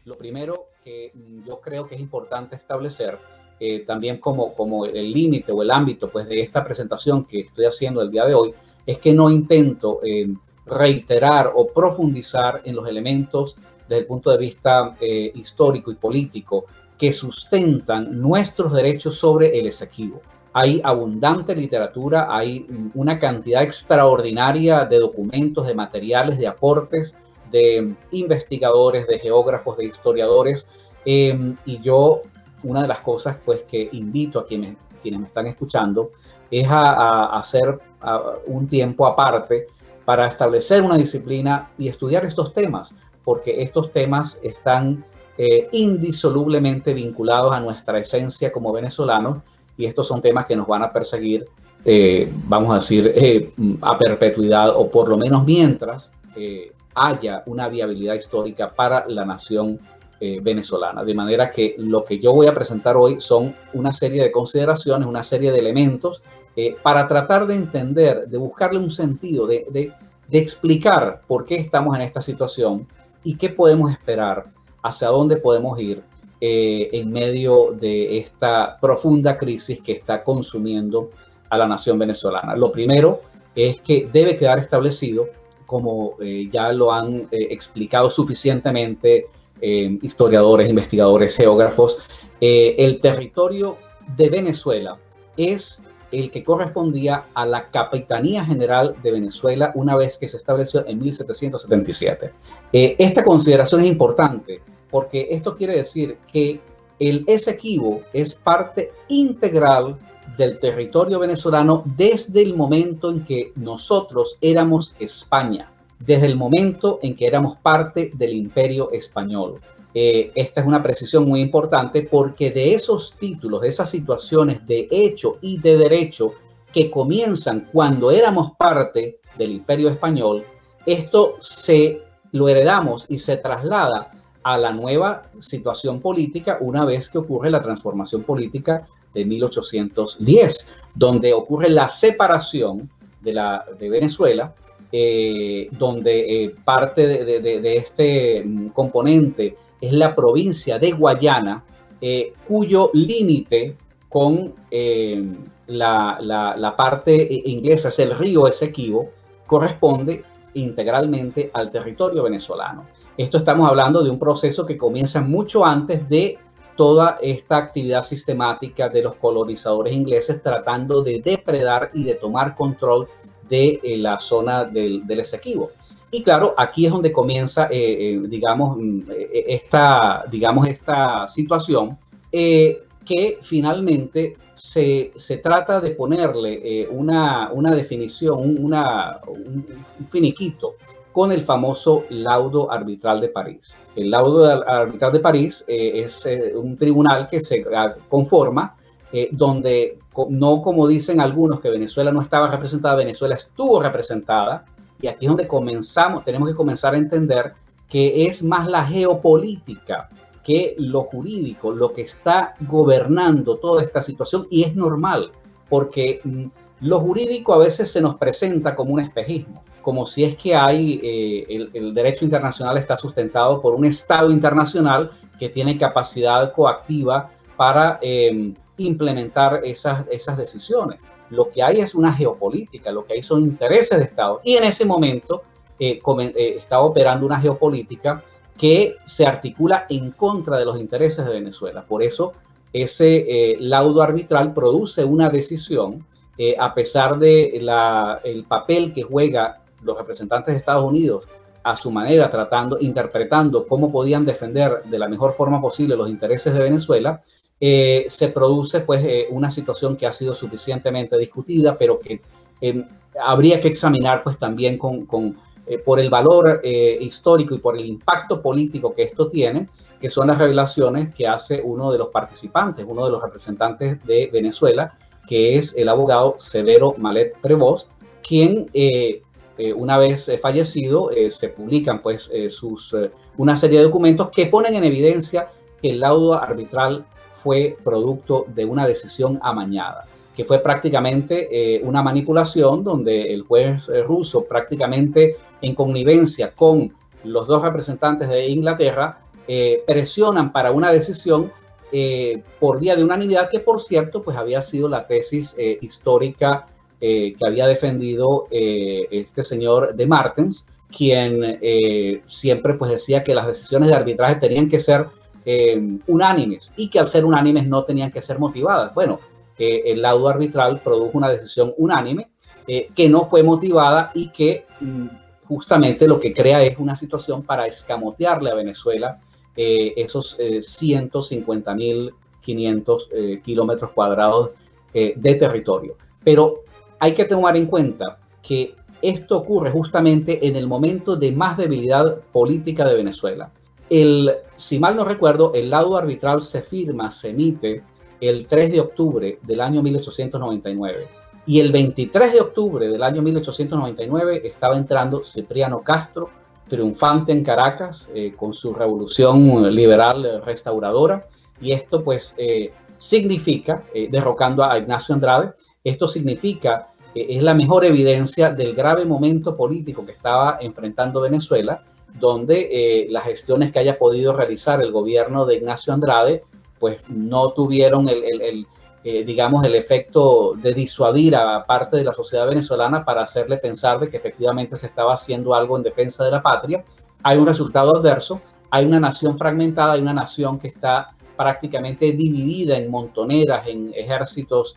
Lo primero que yo creo que es importante establecer, también como el límite o el ámbito pues, de esta presentación que estoy haciendo el día de hoy, es que no intento reiterar o profundizar en los elementos desde el punto de vista histórico y político que sustentan nuestros derechos sobre el Esequibo. Hay abundante literatura, hay una cantidad extraordinaria de documentos, de materiales, de aportes, de investigadores, de geógrafos, de historiadores, y yo, una de las cosas pues que invito a quienes me están escuchando es a hacer un tiempo aparte para establecer una disciplina y estudiar estos temas, porque estos temas están indisolublemente vinculados a nuestra esencia como venezolanos, y estos son temas que nos van a perseguir, vamos a decir, a perpetuidad, o por lo menos mientras haya una viabilidad histórica para la nación venezolana. De manera que lo que yo voy a presentar hoy son una serie de consideraciones, una serie de elementos para tratar de entender, de buscarle un sentido, de explicar por qué estamos en esta situación y qué podemos esperar, hacia dónde podemos ir en medio de esta profunda crisis que está consumiendo a la nación venezolana. Lo primero es que debe quedar establecido, como ya lo han explicado suficientemente historiadores, investigadores, geógrafos, el territorio de Venezuela es el que correspondía a la Capitanía General de Venezuela una vez que se estableció en 1777. Esta consideración es importante porque esto quiere decir que el Esequibo es parte integral del territorio venezolano desde el momento en que nosotros éramos España, desde el momento en que éramos parte del Imperio Español. Esta es una precisión muy importante porque de esos títulos, de esas situaciones de hecho y de derecho que comienzan cuando éramos parte del Imperio Español, esto lo heredamos y se traslada a la nueva situación política una vez que ocurre la transformación política de 1810, donde ocurre la separación de Venezuela, donde parte de este componente es la provincia de Guayana, cuyo límite con la parte inglesa, es el río Esequibo, corresponde integralmente al territorio venezolano. Esto estamos hablando de un proceso que comienza mucho antes de toda esta actividad sistemática de los colonizadores ingleses tratando de depredar y de tomar control de la zona del Esequibo. Y claro, aquí es donde comienza, esta situación que finalmente se trata de ponerle una definición, un finiquito con el famoso laudo arbitral de París. El laudo arbitral de París es un tribunal que se conforma donde, no como dicen algunos que Venezuela no estaba representada, Venezuela estuvo representada, y aquí es donde tenemos que comenzar a entender que es más la geopolítica que lo jurídico lo que está gobernando toda esta situación, y es normal, porque lo jurídico a veces se nos presenta como un espejismo, como si es que el derecho internacional está sustentado por un Estado internacional que tiene capacidad coactiva para implementar esas decisiones. Lo que hay es una geopolítica, lo que hay son intereses de Estado, y en ese momento está operando una geopolítica que se articula en contra de los intereses de Venezuela. Por eso ese laudo arbitral produce una decisión, a pesar de el papel que juega los representantes de Estados Unidos a su manera, interpretando cómo podían defender de la mejor forma posible los intereses de Venezuela. Se produce pues una situación que ha sido suficientemente discutida, pero que habría que examinar pues también por el valor histórico y por el impacto político que esto tiene, que son las revelaciones que hace uno de los participantes, uno de los representantes de Venezuela, que es el abogado Severo Malet Prevost, quien una vez fallecido se publican pues una serie de documentos que ponen en evidencia que el laudo arbitral fue producto de una decisión amañada, que fue prácticamente una manipulación donde el juez ruso, prácticamente en connivencia con los dos representantes de Inglaterra, presionan para una decisión por vía de unanimidad, que por cierto pues había sido la tesis histórica que había defendido este señor de Martens, quien siempre pues decía que las decisiones de arbitraje tenían que ser unánimes, y que al ser unánimes no tenían que ser motivadas. Bueno, el laudo arbitral produjo una decisión unánime que no fue motivada, y que justamente lo que crea es una situación para escamotearle a Venezuela esos 150.500 kilómetros cuadrados de territorio. Pero hay que tomar en cuenta que esto ocurre justamente en el momento de más debilidad política de Venezuela. Si mal no recuerdo, el laudo arbitral se emite el 3 de octubre del año 1899. Y el 23 de octubre del año 1899 estaba entrando Cipriano Castro, triunfante en Caracas, con su revolución liberal restauradora. Y esto pues significa, derrocando a Ignacio Andrade, esto significa, es la mejor evidencia del grave momento político que estaba enfrentando Venezuela, donde las gestiones que haya podido realizar el gobierno de Ignacio Andrade pues no tuvieron digamos, el efecto de disuadir a parte de la sociedad venezolana para hacerle pensar de que efectivamente se estaba haciendo algo en defensa de la patria. Hay un resultado adverso, hay una nación fragmentada, hay una nación que está prácticamente dividida en montoneras, en ejércitos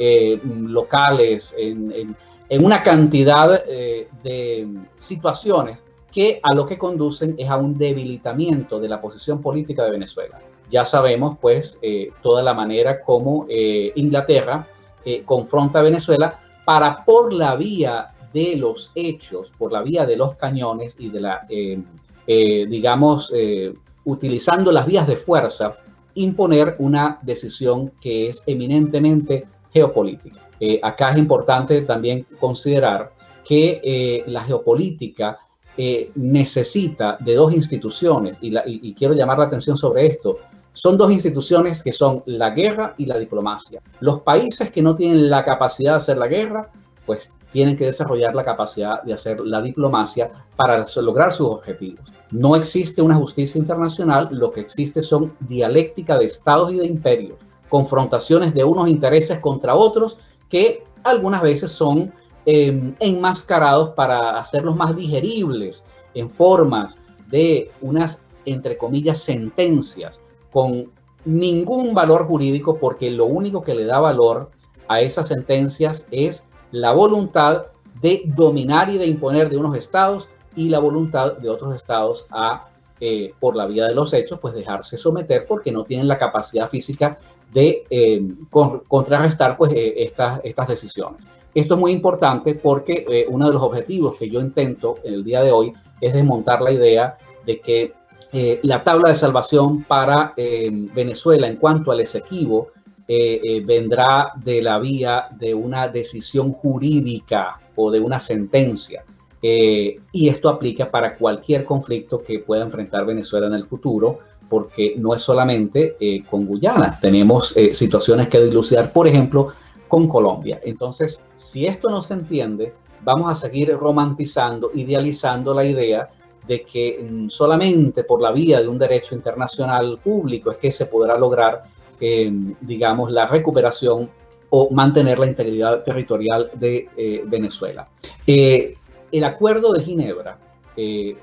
locales, en una cantidad de situaciones que a lo que conducen es a un debilitamiento de la posición política de Venezuela. Ya sabemos pues toda la manera como Inglaterra confronta a Venezuela para, por la vía de los hechos, por la vía de los cañones y de la, digamos, utilizando las vías de fuerza, imponer una decisión que es eminentemente geopolítica. Acá es importante también considerar que la geopolítica necesita de dos instituciones, y quiero llamar la atención sobre esto. Son dos instituciones que son la guerra y la diplomacia. Los países que no tienen la capacidad de hacer la guerra, pues tienen que desarrollar la capacidad de hacer la diplomacia para lograr sus objetivos. No existe una justicia internacional, lo que existe son dialéctica de estados y de imperios, confrontaciones de unos intereses contra otros que algunas veces son enmascarados para hacerlos más digeribles en formas de unas, entre comillas, sentencias con ningún valor jurídico, porque lo único que le da valor a esas sentencias es la voluntad de dominar y de imponer de unos estados, y la voluntad de otros estados a, por la vía de los hechos, pues dejarse someter, porque no tienen la capacidad física de contrarrestar pues estas decisiones. Esto es muy importante porque uno de los objetivos que yo intento en el día de hoy es desmontar la idea de que la tabla de salvación para Venezuela en cuanto al Esequibo vendrá de la vía de una decisión jurídica o de una sentencia. Y esto aplica para cualquier conflicto que pueda enfrentar Venezuela en el futuro, porque no es solamente con Guyana. Tenemos situaciones que dilucidar, por ejemplo, con Colombia. Entonces, si esto no se entiende, vamos a seguir romantizando, idealizando la idea de que solamente por la vía de un derecho internacional público es que se podrá lograr, digamos, la recuperación o mantener la integridad territorial de Venezuela. El Acuerdo de Ginebra en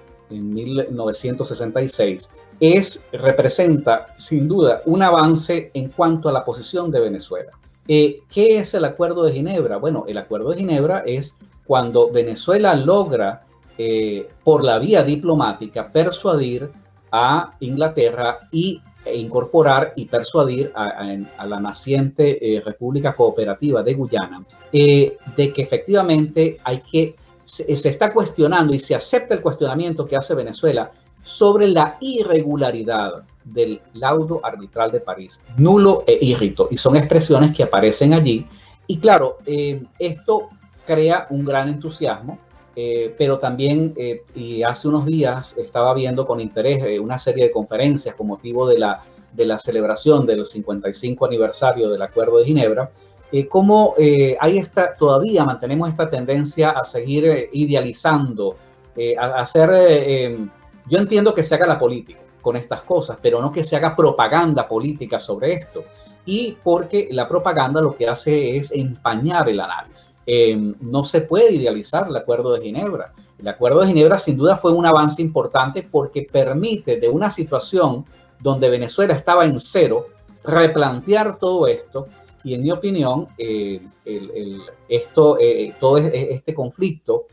1966 representa sin duda un avance en cuanto a la posición de Venezuela. ¿Qué es el Acuerdo de Ginebra? Bueno, el Acuerdo de Ginebra es cuando Venezuela logra por la vía diplomática persuadir a Inglaterra e incorporar y persuadir a la naciente República Cooperativa de Guyana de que efectivamente se está cuestionando y se acepta el cuestionamiento que hace Venezuela sobre la irregularidad del laudo arbitral de París, nulo e írrito, y son expresiones que aparecen allí. Y claro, esto crea un gran entusiasmo, pero también, y hace unos días estaba viendo con interés una serie de conferencias con motivo de la celebración del 55 aniversario del Acuerdo de Ginebra, cómo todavía mantenemos esta tendencia a seguir idealizando, yo entiendo que se haga la política, con estas cosas, pero no que se haga propaganda política sobre esto. Y porque la propaganda lo que hace es empañar el análisis. No se puede idealizar el Acuerdo de Ginebra. El Acuerdo de Ginebra sin duda fue un avance importante porque permite de una situación donde Venezuela estaba en cero, replantear todo esto y en mi opinión todo este conflicto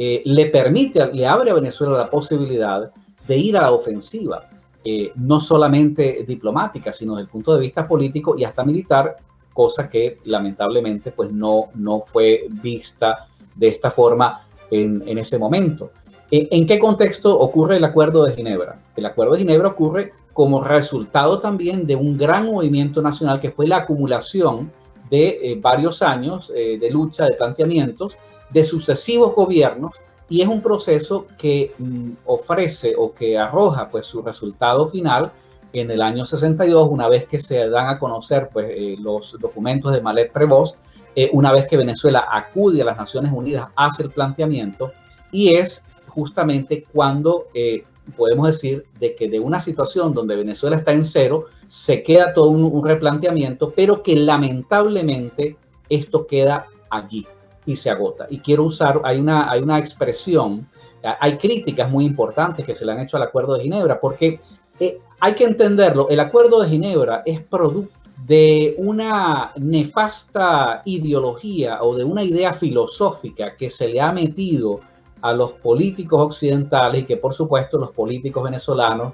le abre a Venezuela la posibilidad de ir a la ofensiva, no solamente diplomática, sino desde el punto de vista político y hasta militar, cosa que lamentablemente pues no fue vista de esta forma en ese momento. ¿En qué contexto ocurre el Acuerdo de Ginebra? El Acuerdo de Ginebra ocurre como resultado también de un gran movimiento nacional que fue la acumulación de varios años de lucha, de planteamientos, de sucesivos gobiernos, y es un proceso que ofrece o que arroja pues su resultado final en el año 62, una vez que se dan a conocer pues, los documentos de Malet-Prevost, una vez que Venezuela acude a las Naciones Unidas, hace el planteamiento, y es justamente cuando podemos decir de que de una situación donde Venezuela está en cero, se queda todo un replanteamiento, pero que lamentablemente esto queda allí y se agota. Y quiero usar, hay una expresión, hay críticas muy importantes que se le han hecho al Acuerdo de Ginebra, porque hay que entenderlo, el Acuerdo de Ginebra es producto de una nefasta ideología o de una idea filosófica que se le ha metido a los políticos occidentales y que por supuesto los políticos venezolanos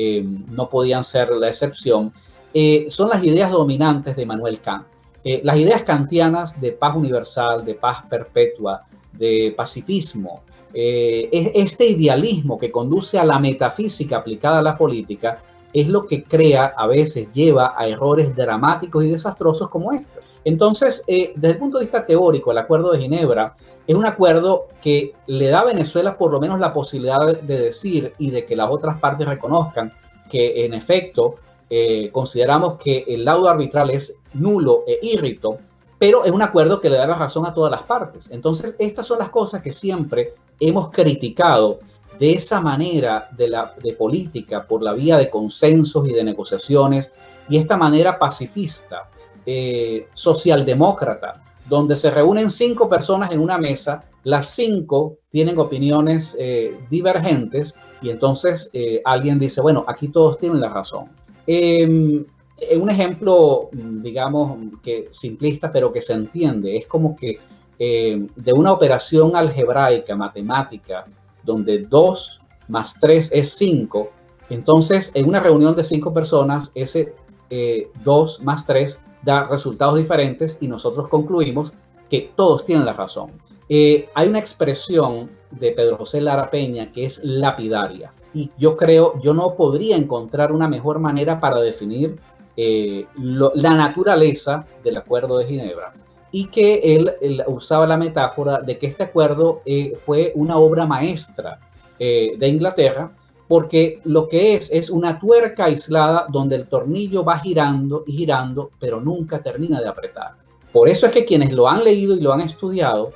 no podían ser la excepción. Son las ideas dominantes de Immanuel Kant. Las ideas kantianas de paz universal, de paz perpetua, de pacifismo, este idealismo que conduce a la metafísica aplicada a la política es lo que crea, a veces lleva a errores dramáticos y desastrosos como estos. Entonces, desde el punto de vista teórico, el Acuerdo de Ginebra es un acuerdo que le da a Venezuela por lo menos la posibilidad de decir y de que las otras partes reconozcan que en efecto consideramos que el laudo arbitral es nulo e írrito, pero es un acuerdo que le da la razón a todas las partes. Entonces, estas son las cosas que siempre hemos criticado de esa manera de política por la vía de consensos y de negociaciones, y esta manera pacifista, socialdemócrata, donde se reúnen 5 personas en una mesa, las 5 tienen opiniones divergentes, y entonces alguien dice, bueno, aquí todos tienen la razón. Un ejemplo, digamos, que simplista, pero que se entiende, es como que de una operación algebraica, matemática, donde 2 más 3 es 5, entonces en una reunión de 5 personas, ese 2 más 3 da resultados diferentes y nosotros concluimos que todos tienen la razón. Hay una expresión de Pedro José Lara Peña que es lapidaria, y yo no podría encontrar una mejor manera para definir la naturaleza del Acuerdo de Ginebra, y que él usaba la metáfora de que este acuerdo fue una obra maestra de Inglaterra, porque lo que es una tuerca aislada donde el tornillo va girando y girando, pero nunca termina de apretar. Por eso es que quienes lo han leído y lo han estudiado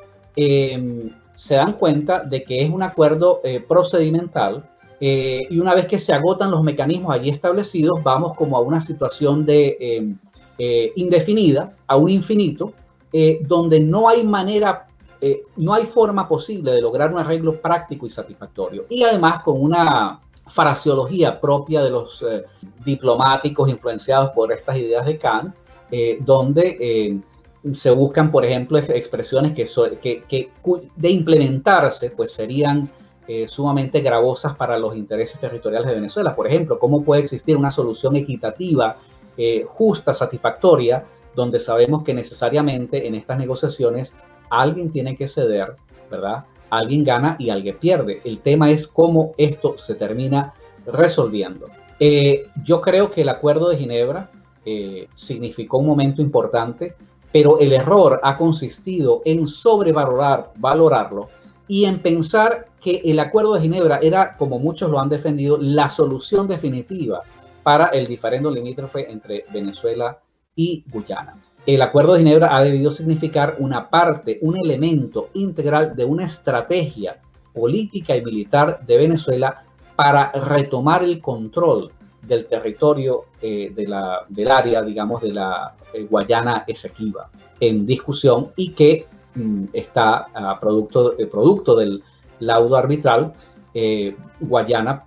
se dan cuenta de que es un acuerdo procedimental, y una vez que se agotan los mecanismos allí establecidos, vamos como a una situación de indefinida, a un infinito, donde no hay manera, no hay forma posible de lograr un arreglo práctico y satisfactorio. Y además con una fraseología propia de los diplomáticos influenciados por estas ideas de Kant, donde se buscan, por ejemplo, expresiones que de implementarse, pues serían sumamente gravosas para los intereses territoriales de Venezuela. Por ejemplo, ¿cómo puede existir una solución equitativa, justa, satisfactoria, donde sabemos que necesariamente en estas negociaciones alguien tiene que ceder, ¿verdad? Alguien gana y alguien pierde. El tema es cómo esto se termina resolviendo. Yo creo que el Acuerdo de Ginebra significó un momento importante, pero el error ha consistido en sobrevalorarlo y en pensar que el Acuerdo de Ginebra era, como muchos lo han defendido, la solución definitiva para el diferendo limítrofe entre Venezuela y Guyana. El Acuerdo de Ginebra ha debido significar una parte, un elemento integral de una estrategia política y militar de Venezuela para retomar el control del territorio del área, digamos, de la Guayana Esequiba en discusión y que está producto del laudo arbitral. Guyana,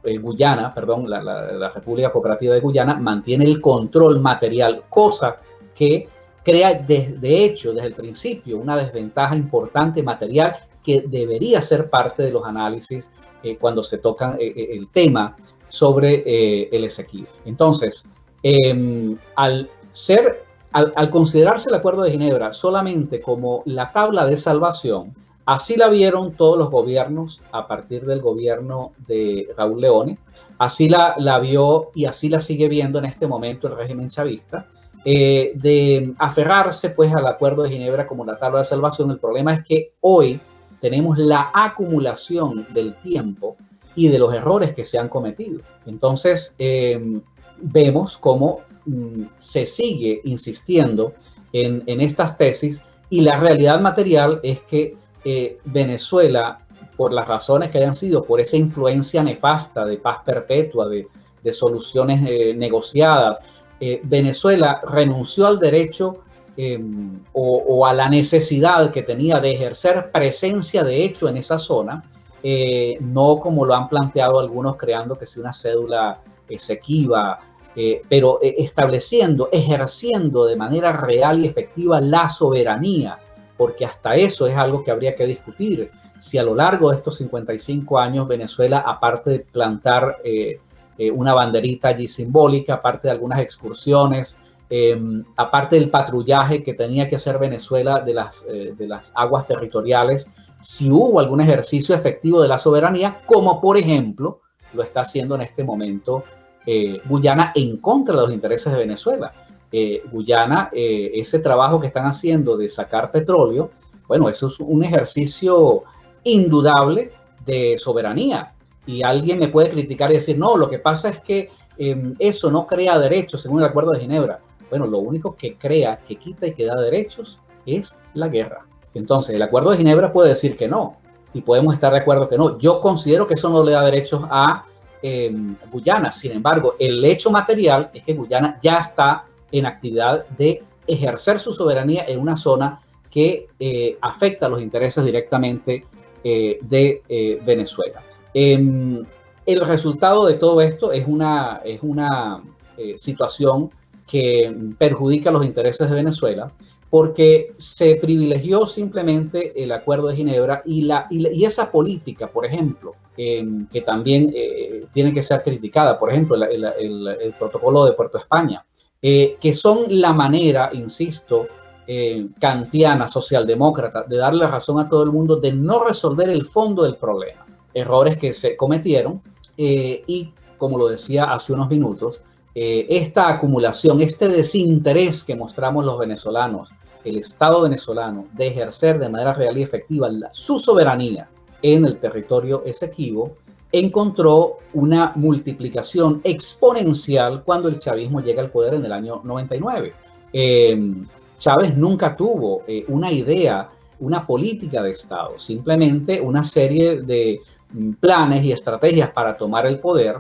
la República Cooperativa de Guyana mantiene el control material, cosa que crea de hecho desde el principio una desventaja importante material que debería ser parte de los análisis cuando se tocan el tema sobre el Esequiba. Entonces, al considerarse el Acuerdo de Ginebra solamente como la tabla de salvación, así la vieron todos los gobiernos a partir del gobierno de Raúl Leone, así la vio y así la sigue viendo en este momento el régimen chavista, de aferrarse pues al Acuerdo de Ginebra como la tabla de salvación. El problema es que hoy tenemos la acumulación del tiempo y de los errores que se han cometido. Entonces, vemos cómo se sigue insistiendo en estas tesis, y la realidad material es que Venezuela, por las razones que hayan sido, por esa influencia nefasta de paz perpetua, de soluciones negociadas, Venezuela renunció al derecho o a la necesidad que tenía de ejercer presencia de hecho en esa zona, no como lo han planteado algunos, creando que sea una cédula Esequiba, pero ejerciendo de manera real y efectiva la soberanía, porque hasta eso es algo que habría que discutir. Si a lo largo de estos 55 años Venezuela, aparte de plantar una banderita allí simbólica, aparte de algunas excursiones, aparte del patrullaje que tenía que hacer Venezuela de las aguas territoriales, si hubo algún ejercicio efectivo de la soberanía, como por ejemplo lo está haciendo en este momento Guyana en contra de los intereses de Venezuela. Guyana, ese trabajo que están haciendo de sacar petróleo, bueno, eso es un ejercicio indudable de soberanía. Y alguien me puede criticar y decir, no, lo que pasa es que eso no crea derechos según el Acuerdo de Ginebra. Bueno, lo único que crea, que quita y que da derechos es la guerra. Entonces, el Acuerdo de Ginebra puede decir que no, y podemos estar de acuerdo que no. Yo considero que eso no le da derechos a Guyana. Sin embargo, el hecho material es que Guyana ya está en actividad de ejercer su soberanía en una zona que afecta a los intereses directamente de Venezuela. El resultado de todo esto es una situación que perjudica los intereses de Venezuela, porque se privilegió simplemente el Acuerdo de Ginebra y esa política, por ejemplo, que también tiene que ser criticada, por ejemplo, el protocolo de Puerto España, que son la manera, insisto, kantiana, socialdemócrata, de darle razón a todo el mundo, de no resolver el fondo del problema. Errores que se cometieron y, como lo decía hace unos minutos, esta acumulación, este desinterés que mostramos los venezolanos, el Estado venezolano, de ejercer de manera real y efectiva su soberanía en el territorio Esequibo, encontró una multiplicación exponencial cuando el chavismo llega al poder en el año 99. Chávez nunca tuvo una idea, una política de Estado, simplemente una serie de planes y estrategias para tomar el poder.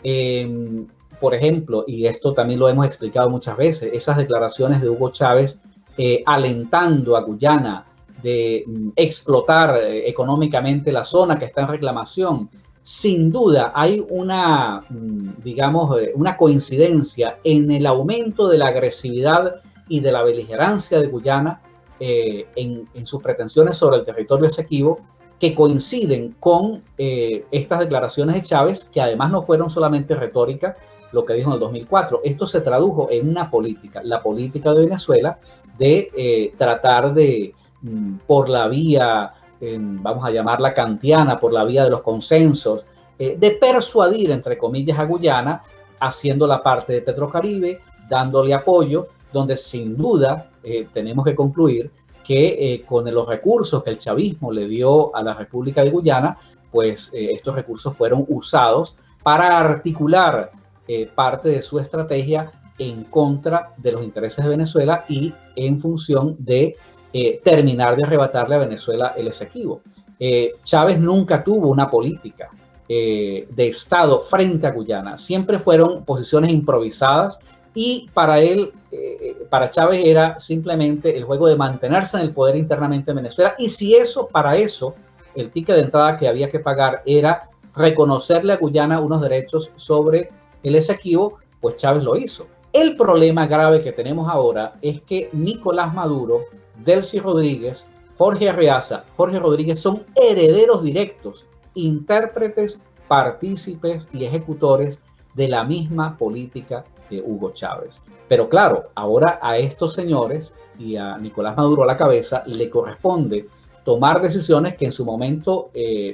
Por ejemplo, y esto también lo hemos explicado muchas veces, esas declaraciones de Hugo Chávez alentando a Guyana de explotar económicamente la zona que está en reclamación. Sin duda hay una, digamos, una coincidencia en el aumento de la agresividad y de la beligerancia de Guyana en sus pretensiones sobre el territorio Esequibo, que coinciden con estas declaraciones de Chávez, que además no fueron solamente retórica, lo que dijo en el 2004. Esto se tradujo en una política, la política de Venezuela, de tratar de, por la vía, vamos a llamarla kantiana, por la vía de los consensos, de persuadir, entre comillas, a Guyana, haciendo la parte de Petrocaribe, dándole apoyo, donde sin duda tenemos que concluir que con los recursos que el chavismo le dio a la República de Guyana, pues estos recursos fueron usados para articular parte de su estrategia en contra de los intereses de Venezuela y en función de terminar de arrebatarle a Venezuela el Esequibo. Chávez nunca tuvo una política de Estado frente a Guyana. Siempre fueron posiciones improvisadas y para él, para Chávez era simplemente el juego de mantenerse en el poder internamente en Venezuela, y si eso, para eso, el ticket de entrada que había que pagar era reconocerle a Guyana unos derechos sobre el Esequibo, pues Chávez lo hizo. El problema grave que tenemos ahora es que Nicolás Maduro, Delcy Rodríguez, Jorge Arreaza, Jorge Rodríguez son herederos directos, intérpretes, partícipes y ejecutores de la misma política de Hugo Chávez. Pero claro, ahora a estos señores y a Nicolás Maduro a la cabeza le corresponde tomar decisiones que en su momento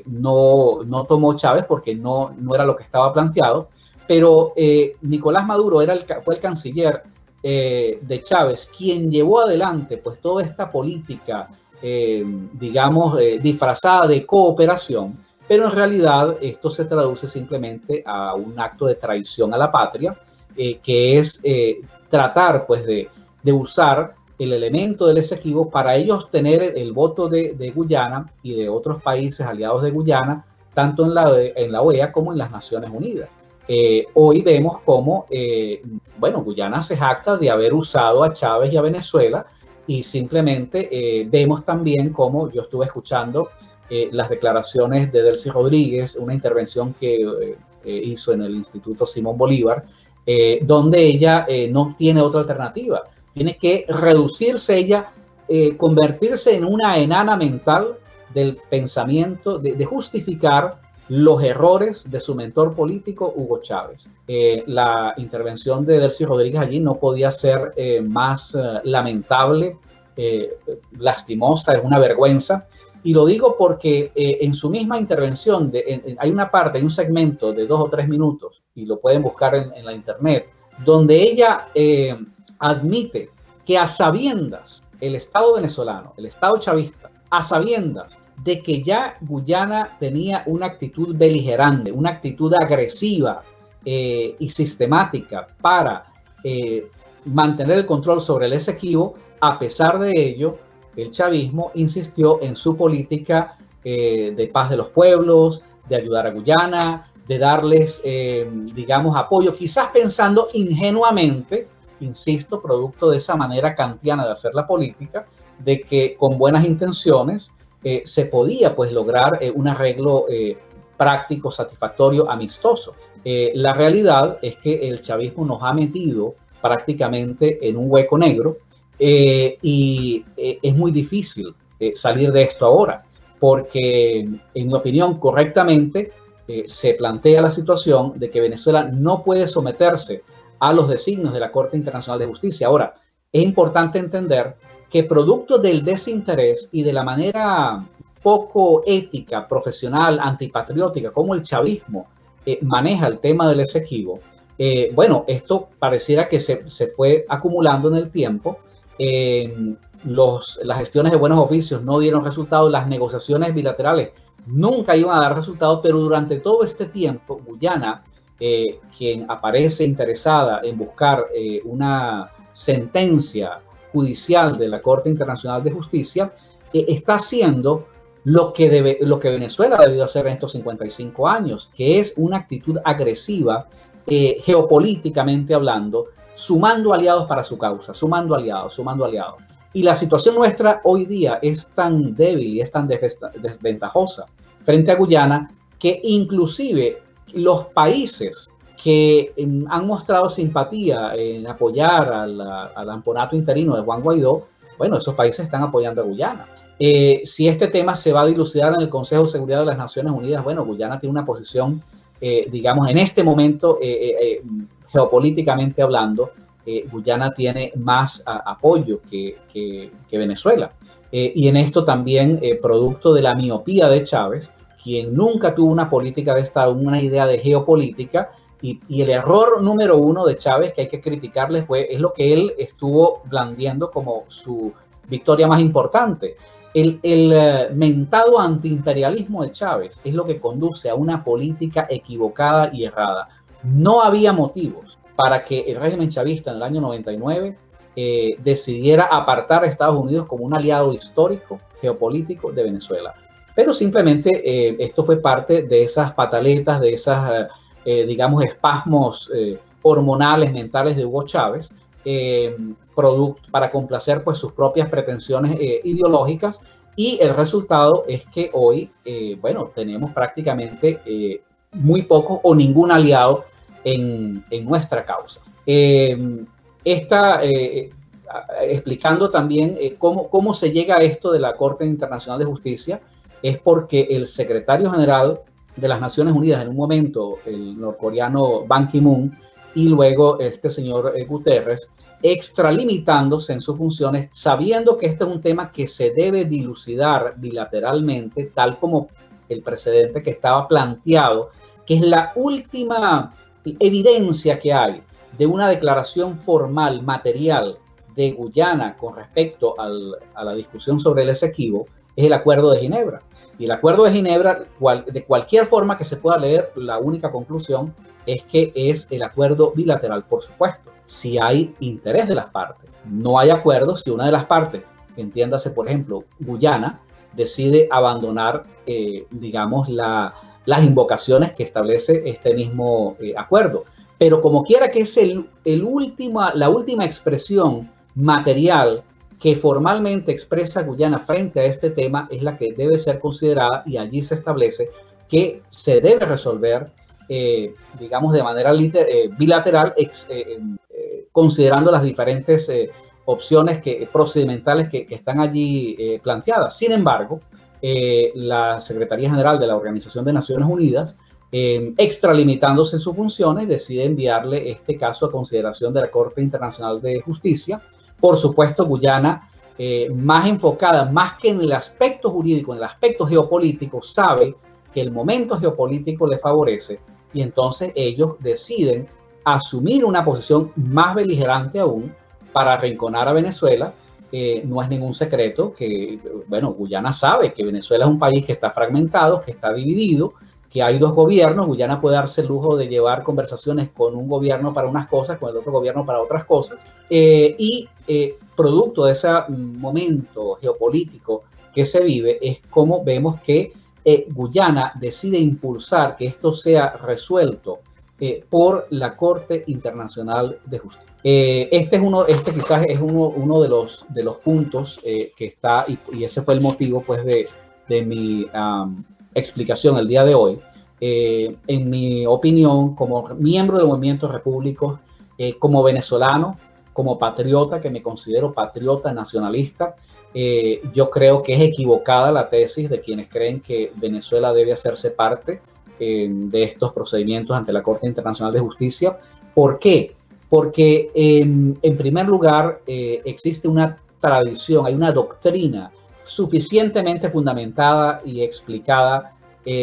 no tomó Chávez porque no era lo que estaba planteado, pero Nicolás Maduro fue el canciller de Chávez, quien llevó adelante pues toda esta política, digamos, disfrazada de cooperación, pero en realidad esto se traduce simplemente a un acto de traición a la patria, que es tratar pues de usar el elemento del Esequibo para ellos tener el voto de Guyana y de otros países aliados de Guyana, tanto en la OEA como en las Naciones Unidas. Hoy vemos cómo, bueno, Guyana se jacta de haber usado a Chávez y a Venezuela, y simplemente vemos también cómo yo estuve escuchando las declaraciones de Delcy Rodríguez, una intervención que hizo en el Instituto Simón Bolívar, donde ella no tiene otra alternativa. Tiene que reducirse ella, convertirse en una enana mental del pensamiento, de justificar los errores de su mentor político, Hugo Chávez. La intervención de Delcy Rodríguez allí no podía ser más lamentable, lastimosa, es una vergüenza. Y lo digo porque en su misma intervención, hay una parte, hay un segmento de 2 o 3 minutos, y lo pueden buscar en la internet, donde ella admite que a sabiendas el Estado venezolano, el Estado chavista, a sabiendas de que ya Guyana tenía una actitud beligerante, una actitud agresiva y sistemática para mantener el control sobre el Esequibo, a pesar de ello, el chavismo insistió en su política de paz de los pueblos, de ayudar a Guyana, de darles, digamos, apoyo, quizás pensando ingenuamente, insisto, producto de esa manera kantiana de hacer la política, de que con buenas intenciones se podía pues lograr un arreglo práctico, satisfactorio, amistoso. La realidad es que el chavismo nos ha metido prácticamente en un hueco negro, y es muy difícil salir de esto ahora, porque en mi opinión correctamente se plantea la situación de que Venezuela no puede someterse a los designios de la Corte Internacional de Justicia. Ahora, es importante entender que producto del desinterés y de la manera poco ética, profesional, antipatriótica, como el chavismo maneja el tema del Esequibo, bueno, esto pareciera que se fue acumulando en el tiempo. Las gestiones de buenos oficios no dieron resultados, las negociaciones bilaterales nunca iban a dar resultados, pero durante todo este tiempo, Guyana, quien aparece interesada en buscar una sentencia judicial de la Corte Internacional de Justicia, está haciendo lo que Venezuela ha debido hacer en estos 55 años, que es una actitud agresiva, geopolíticamente hablando, sumando aliados para su causa, sumando aliados. Y la situación nuestra hoy día es tan débil y es tan desventajosa frente a Guyana, que inclusive los países que han mostrado simpatía en apoyar al amponato interino de Juan Guaidó, bueno, esos países están apoyando a Guyana. Si este tema se va a dilucidar en el Consejo de Seguridad de las Naciones Unidas, bueno, Guyana tiene una posición, digamos, en este momento, geopolíticamente hablando, Guyana tiene más apoyo que Venezuela. Y en esto también, producto de la miopía de Chávez, quien nunca tuvo una política de Estado, una idea de geopolítica, y el error número uno de Chávez que hay que criticarle es lo que él estuvo blandiendo como su victoria más importante. El mentado antiimperialismo de Chávez es lo que conduce a una política equivocada y errada. No había motivos para que el régimen chavista en el año 99 decidiera apartar a Estados Unidos como un aliado histórico, geopolítico de Venezuela. pero simplemente esto fue parte de esas pataletas, de esas, digamos, espasmos hormonales, mentales de Hugo Chávez, para complacer pues sus propias pretensiones ideológicas, y el resultado es que hoy, bueno, tenemos prácticamente muy poco o ningún aliado en nuestra causa. Explicando también cómo se llega a esto de la Corte Internacional de Justicia, es porque el secretario general de las Naciones Unidas en un momento, el norcoreano Ban Ki-moon, y luego este señor Guterres, extralimitándose en sus funciones, sabiendo que este es un tema que se debe dilucidar bilateralmente, tal como el precedente que estaba planteado, que es la última evidencia que hay de una declaración formal, material, de Guyana con respecto a la discusión sobre el Esequibo, es el Acuerdo de Ginebra. Y el Acuerdo de Ginebra, de cualquier forma que se pueda leer, la única conclusión es que es el acuerdo bilateral, por supuesto, si hay interés de las partes. No hay acuerdo si una de las partes, entiéndase por ejemplo Guyana, decide abandonar, digamos, las invocaciones que establece este mismo acuerdo. Pero como quiera que es la última expresión material que formalmente expresa Guyana frente a este tema, es la que debe ser considerada, y allí se establece que se debe resolver, digamos, de manera bilateral, considerando las diferentes opciones procedimentales que están allí planteadas. Sin embargo, la Secretaría General de la Organización de Naciones Unidas, extralimitándose en sus funciones, decide enviarle este caso a consideración de la Corte Internacional de Justicia. Por supuesto, Guyana, más enfocada, más que en el aspecto jurídico, en el aspecto geopolítico, sabe que el momento geopolítico le favorece, y entonces ellos deciden asumir una posición más beligerante aún para arrinconar a Venezuela. No es ningún secreto que, bueno, Guyana sabe que Venezuela es un país que está fragmentado, que está dividido, que hay dos gobiernos. Guyana puede darse el lujo de llevar conversaciones con un gobierno para unas cosas, con el otro gobierno para otras cosas, y producto de ese momento geopolítico que se vive, es como vemos que Guyana decide impulsar que esto sea resuelto por la Corte Internacional de Justicia. Este quizás es uno de los puntos que está, y ese fue el motivo pues de mi explicación el día de hoy. En mi opinión, como miembro del Movimiento Repúblico, como venezolano, como patriota, que me considero patriota nacionalista, yo creo que es equivocada la tesis de quienes creen que Venezuela debe hacerse parte de estos procedimientos ante la Corte Internacional de Justicia. ¿Por qué? Porque en primer lugar existe una tradición, hay una doctrina suficientemente fundamentada y explicada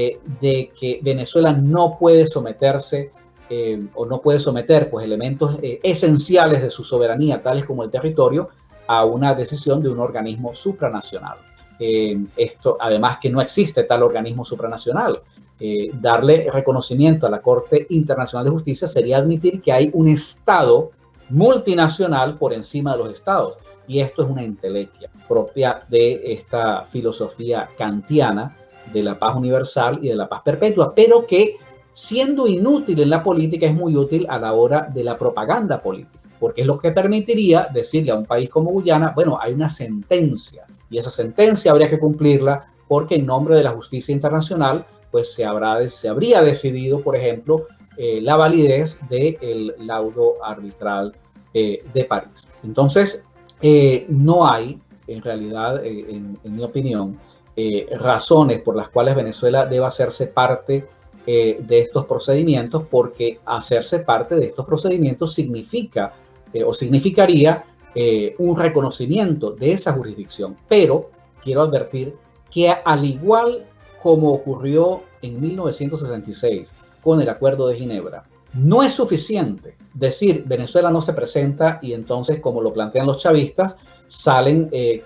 de que Venezuela no puede someterse o no puede someter pues elementos esenciales de su soberanía, tales como el territorio, a una decisión de un organismo supranacional. Esto, además, que no existe tal organismo supranacional. Darle reconocimiento a la Corte Internacional de Justicia sería admitir que hay un Estado multinacional por encima de los Estados. Y esto es una entelequia propia de esta filosofía kantiana de la paz universal y de la paz perpetua, pero que, siendo inútil en la política, es muy útil a la hora de la propaganda política, porque es lo que permitiría decirle a un país como Guyana, bueno, hay una sentencia, y esa sentencia habría que cumplirla, porque en nombre de la justicia internacional, pues se habría decidido, por ejemplo, la validez del laudo arbitral de París. Entonces, no hay, en realidad, en mi opinión, razones por las cuales Venezuela deba hacerse parte de estos procedimientos, porque hacerse parte de estos procedimientos significa o significaría un reconocimiento de esa jurisdicción. Pero quiero advertir que, al igual como ocurrió en 1966 con el Acuerdo de Ginebra, no es suficiente decir Venezuela no se presenta y entonces, como lo plantean los chavistas, salen de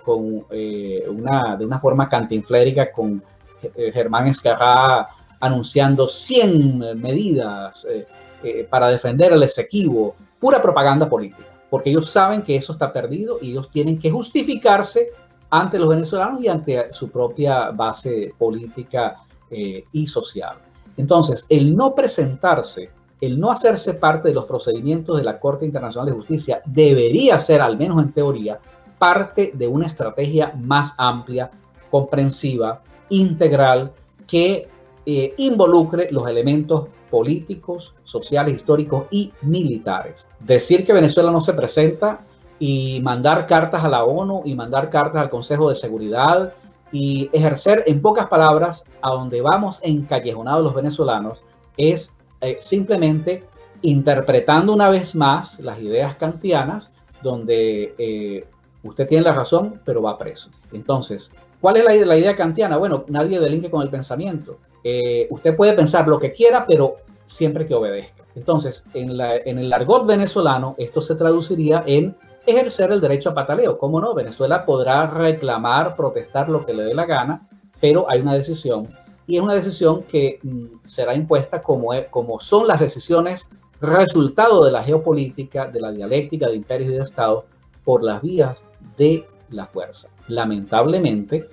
una forma cantinflérica con Germán Escarrá anunciando 100 medidas para defender el Esequibo, pura propaganda política, porque ellos saben que eso está perdido y ellos tienen que justificarse ante los venezolanos y ante su propia base política y social. Entonces, el no presentarse, el no hacerse parte de los procedimientos de la Corte Internacional de Justicia debería ser, al menos en teoría, parte de una estrategia más amplia, comprensiva, integral, que involucre los elementos políticos, sociales, históricos y militares. Decir que Venezuela no se presenta y mandar cartas a la ONU y mandar cartas al Consejo de Seguridad y ejercer, en pocas palabras, a donde vamos encallejonados los venezolanos, es simplemente interpretando una vez más las ideas kantianas, donde usted tiene la razón, pero va preso. Entonces, ¿cuál es la idea kantiana? Bueno, nadie delinque con el pensamiento. Usted puede pensar lo que quiera, pero siempre que obedezca. Entonces, en el argot venezolano, esto se traduciría en ejercer el derecho a pataleo. ¿Cómo no? Venezuela podrá reclamar, protestar lo que le dé la gana, pero hay una decisión, y es una decisión que será impuesta como son las decisiones resultado de la geopolítica, de la dialéctica de imperios y de estados, por las vías de la fuerza. Lamentablemente,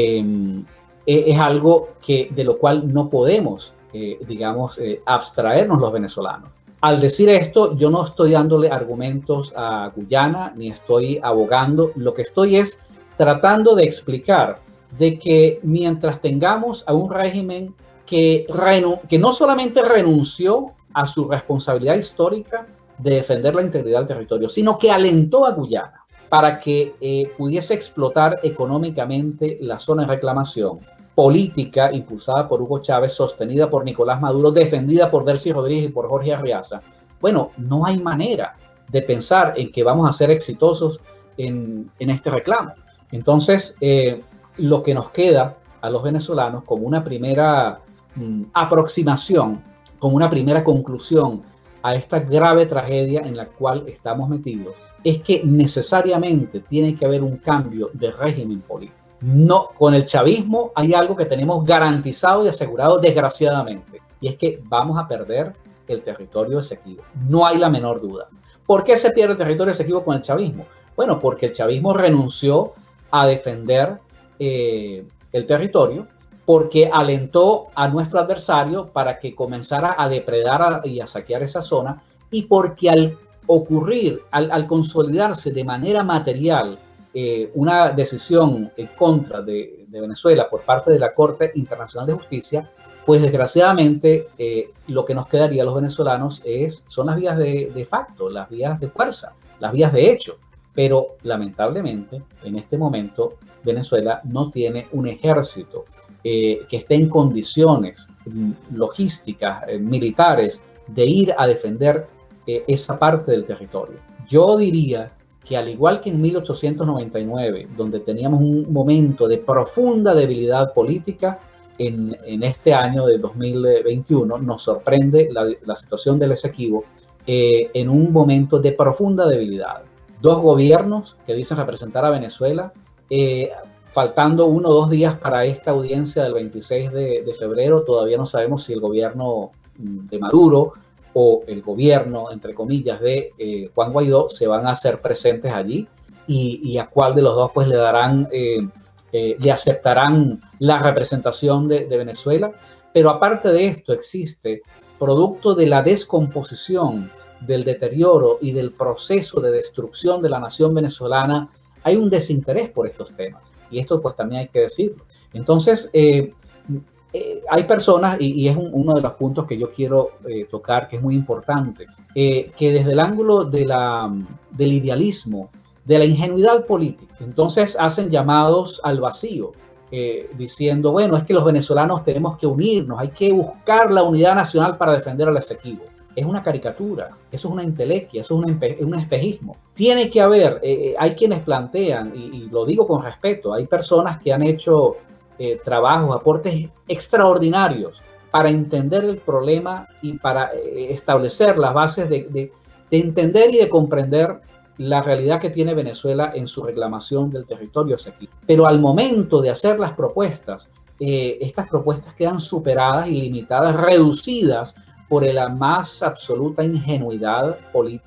es algo de lo cual no podemos, abstraernos los venezolanos. Al decir esto, yo no estoy dándole argumentos a Guyana, ni estoy abogando. Lo que estoy es tratando de explicar de que mientras tengamos a un régimen que no solamente renunció a su responsabilidad histórica de defender la integridad del territorio, sino que alentó a Guyana para que pudiese explotar económicamente la zona de reclamación, política impulsada por Hugo Chávez, sostenida por Nicolás Maduro, defendida por Delcy Rodríguez y por Jorge Arriaza. Bueno, no hay manera de pensar en que vamos a ser exitosos en este reclamo. Entonces, lo que nos queda a los venezolanos como una primera aproximación, como una primera conclusión a esta grave tragedia en la cual estamos metidos, es que necesariamente tiene que haber un cambio de régimen político. No, con el chavismo hay algo que tenemos garantizado y asegurado desgraciadamente, y es que vamos a perder el territorio Esequibo. No hay la menor duda. ¿Por qué se pierde el territorio Esequibo con el chavismo? Bueno, porque el chavismo renunció a defender el territorio, porque alentó a nuestro adversario para que comenzara a depredar y a saquear esa zona, y porque al ocurrir, al consolidarse de manera material una decisión en contra de Venezuela por parte de la Corte Internacional de Justicia, pues desgraciadamente lo que nos quedaría a los venezolanos son las vías de facto, las vías de fuerza, las vías de hecho. Pero lamentablemente en este momento Venezuela no tiene un ejército que esté en condiciones logísticas, militares, de ir a defender esa parte del territorio. Yo diría que al igual que en 1899, donde teníamos un momento de profunda debilidad política, en este año de 2021 nos sorprende la situación del Esequibo en un momento de profunda debilidad. Dos gobiernos que dicen representar a Venezuela, faltando 1 o 2 días para esta audiencia del 26 de febrero, todavía no sabemos si el gobierno de Maduro o el gobierno, entre comillas, de Juan Guaidó se van a hacer presentes allí, y a cuál de los dos pues le aceptarán la representación de Venezuela. Pero aparte de esto existe, producto de la descomposición, del deterioro y del proceso de destrucción de la nación venezolana, hay un desinterés por estos temas, y esto pues también hay que decirlo. Entonces hay personas, y es uno de los puntos que yo quiero tocar, que es muy importante, que desde el ángulo del idealismo, de la ingenuidad política, entonces hacen llamados al vacío, diciendo, bueno, es que los venezolanos tenemos que unirnos, hay que buscar la unidad nacional para defender al Esequibo. Es una caricatura, eso es una entelequia, eso es un espejismo. Tiene que haber, hay quienes plantean, y lo digo con respeto, hay personas que han hecho trabajos, aportes extraordinarios para entender el problema y para establecer las bases de entender y de comprender la realidad que tiene Venezuela en su reclamación del territorio Esequibo. Pero al momento de hacer las propuestas, estas propuestas quedan superadas y limitadas, reducidas por la más absoluta ingenuidad política,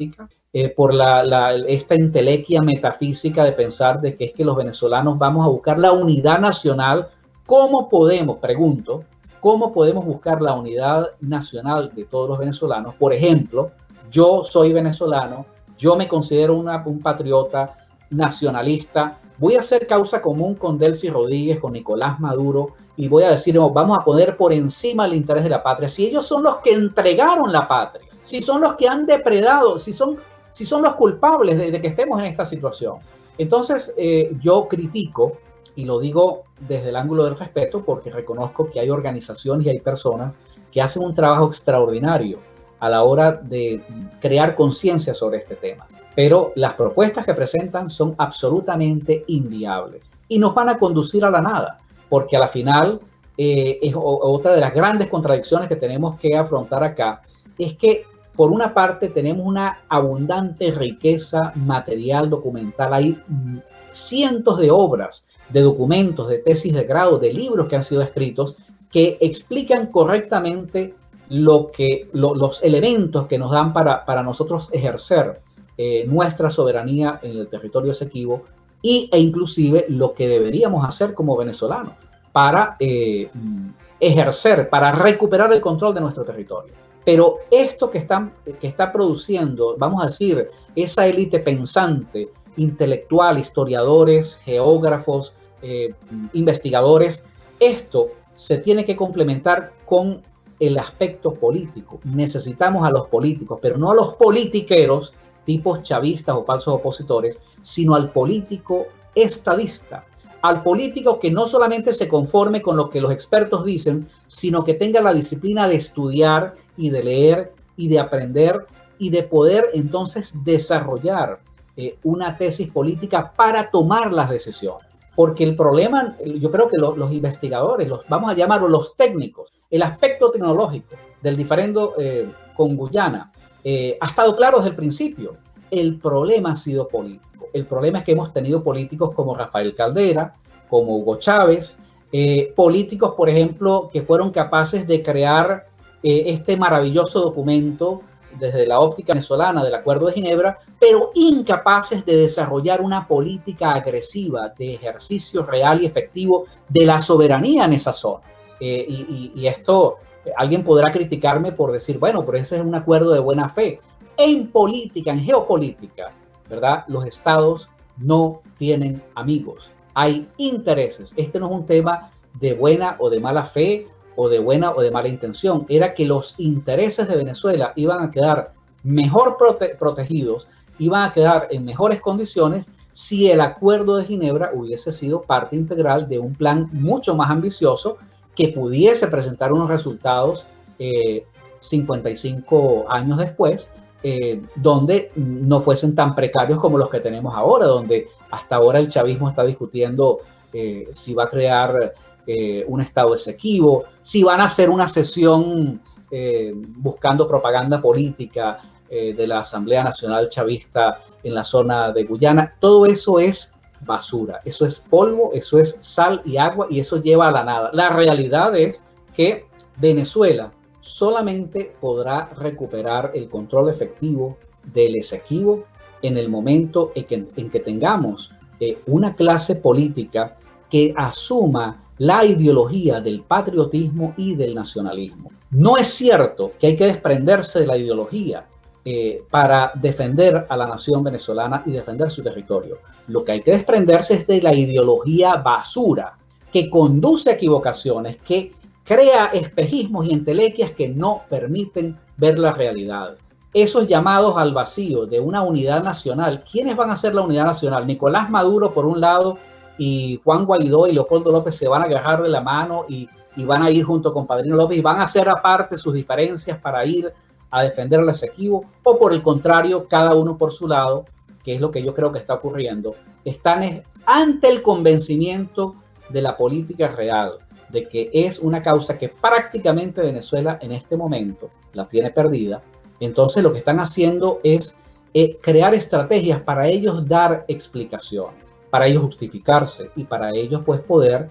por esta entelequia metafísica de pensar de que es que los venezolanos vamos a buscar la unidad nacional. ¿Cómo podemos, pregunto, cómo podemos buscar la unidad nacional de todos los venezolanos? Por ejemplo, yo soy venezolano, yo me considero un patriota nacionalista, voy a hacer causa común con Delcy Rodríguez, con Nicolás Maduro, y voy a decir, vamos a poner por encima el interés de la patria. Si ellos son los que entregaron la patria, si son los que han depredado, si son los culpables de que estemos en esta situación. Entonces, yo critico, y lo digo desde el ángulo del respeto, porque reconozco que hay organizaciones y hay personas que hacen un trabajo extraordinario a la hora de crear conciencia sobre este tema. Pero las propuestas que presentan son absolutamente inviables y nos van a conducir a la nada, porque a la final es otra de las grandes contradicciones que tenemos que afrontar acá, es que por una parte tenemos una abundante riqueza material documental, hay cientos de obras, de documentos, de tesis de grado, de libros que han sido escritos que explican correctamente los elementos que nos dan para nosotros ejercer nuestra soberanía en el territorio Esequibo e inclusive lo que deberíamos hacer como venezolanos para ejercer, para recuperar el control de nuestro territorio. Pero esto que está produciendo, vamos a decir, esa élite pensante, intelectual, historiadores, geógrafos, investigadores, esto se tiene que complementar con el aspecto político. Necesitamos a los políticos, pero no a los politiqueros, tipos chavistas o falsos opositores, sino al político estadista, al político que no solamente se conforme con lo que los expertos dicen, sino que tenga la disciplina de estudiar y de leer y de aprender y de poder entonces desarrollar una tesis política para tomar las decisiones. Porque el problema, yo creo que los investigadores, vamos a llamarlos los técnicos, el aspecto tecnológico del diferendo con Guyana ha estado claro desde el principio. El problema ha sido político. El problema es que hemos tenido políticos como Rafael Caldera, como Hugo Chávez, políticos, por ejemplo, que fueron capaces de crear este maravilloso documento desde la óptica venezolana del Acuerdo de Ginebra, pero incapaces de desarrollar una política agresiva de ejercicio real y efectivo de la soberanía en esa zona. Y esto, alguien podrá criticarme por decir, bueno, pero ese es un acuerdo de buena fe. En política, en geopolítica, ¿verdad? Los estados no tienen amigos. Hay intereses. Este no es un tema de buena o de mala fe, o de buena o de mala intención. Era que los intereses de Venezuela iban a quedar mejor protegidos, iban a quedar en mejores condiciones si el Acuerdo de Ginebra hubiese sido parte integral de un plan mucho más ambicioso que pudiese presentar unos resultados 55 años después, donde no fuesen tan precarios como los que tenemos ahora, donde hasta ahora el chavismo está discutiendo si va a crear un estado Esequibo, si van a hacer una sesión buscando propaganda política de la Asamblea Nacional Chavista en la zona de Guyana. Todo eso es basura, eso es polvo, eso es sal y agua y eso lleva a la nada. La realidad es que Venezuela solamente podrá recuperar el control efectivo del Esequibo en el momento en que tengamos una clase política que asuma la ideología del patriotismo y del nacionalismo. No es cierto que hay que desprenderse de la ideología para defender a la nación venezolana y defender su territorio. Lo que hay que desprenderse es de la ideología basura que conduce a equivocaciones, que crea espejismos y entelequias que no permiten ver la realidad. Esos llamados al vacío de una unidad nacional, ¿quiénes van a ser la unidad nacional? Nicolás Maduro por un lado y Juan Guaidó y Leopoldo López se van a agarrar de la mano y van a ir junto con Padrino López y van a hacer aparte sus diferencias para ir a defender al Esequibo, o por el contrario, cada uno por su lado, que es lo que yo creo que está ocurriendo, están ante el convencimiento de la política real, de que es una causa que prácticamente Venezuela en este momento la tiene perdida. Entonces lo que están haciendo es crear estrategias para ellos dar explicaciones, para ellos justificarse y para ellos pues poder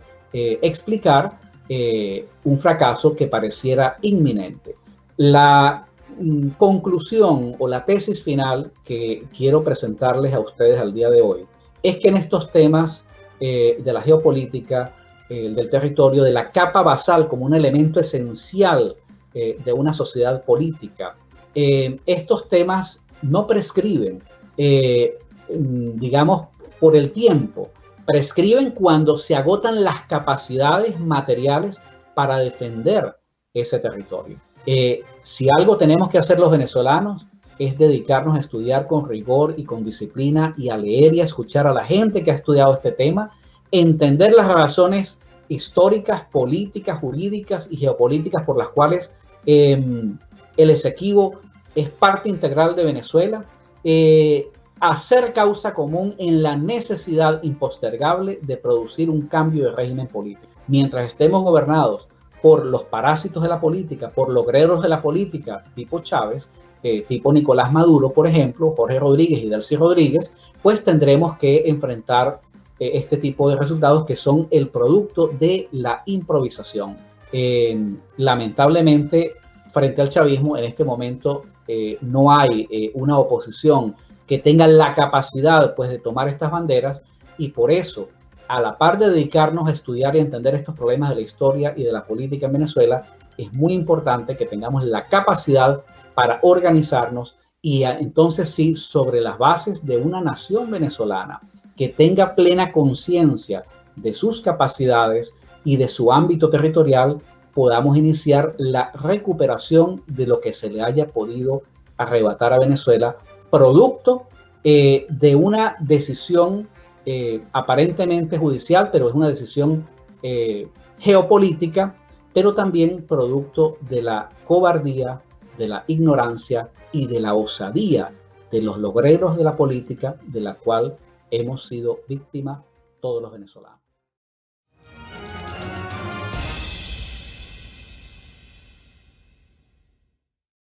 explicar un fracaso que pareciera inminente. conclusión o la tesis final que quiero presentarles a ustedes al día de hoy es que en estos temas de la geopolítica, del territorio, de la capa basal como un elemento esencial de una sociedad política, estos temas no prescriben, digamos, por el tiempo. Prescriben cuando se agotan las capacidades materiales para defender ese territorio. Si algo tenemos que hacer los venezolanos es dedicarnos a estudiar con rigor y con disciplina y a leer y a escuchar a la gente que ha estudiado este tema, entender las razones históricas, políticas, jurídicas y geopolíticas por las cuales el Esequibo es parte integral de Venezuela, hacer causa común en la necesidad impostergable de producir un cambio de régimen político. Mientras estemos gobernados por los parásitos de la política, por logreros de la política, tipo Chávez, tipo Nicolás Maduro, por ejemplo, Jorge Rodríguez y Delcy Rodríguez, pues tendremos que enfrentar este tipo de resultados que son el producto de la improvisación. Lamentablemente, frente al chavismo, en este momento no hay una oposición que tenga la capacidad pues, de tomar estas banderas, y por eso, a la par de dedicarnos a estudiar y entender estos problemas de la historia y de la política en Venezuela, es muy importante que tengamos la capacidad para organizarnos y entonces sí, sobre las bases de una nación venezolana que tenga plena conciencia de sus capacidades y de su ámbito territorial, podamos iniciar la recuperación de lo que se le haya podido arrebatar a Venezuela, producto de una decisión aparentemente judicial, pero es una decisión geopolítica, pero también producto de la cobardía, de la ignorancia y de la osadía de los logreros de la política, de la cual hemos sido víctimas todos los venezolanos.